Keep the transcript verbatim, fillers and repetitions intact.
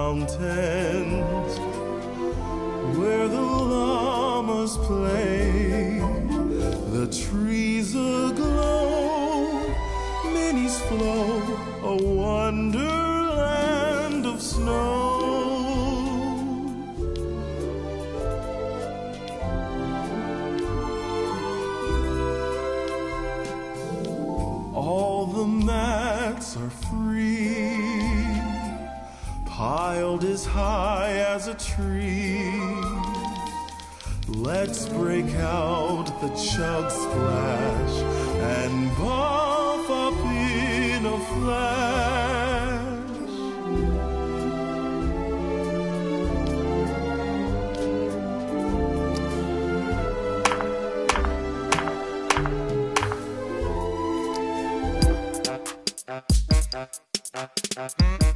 mountains where the llamas play, the trees aglow, minis flow, a wonderland of snow. All the mats are free, piled as high as a tree. Let's break out the chug splash and buff up in a flash. Mm-hmm.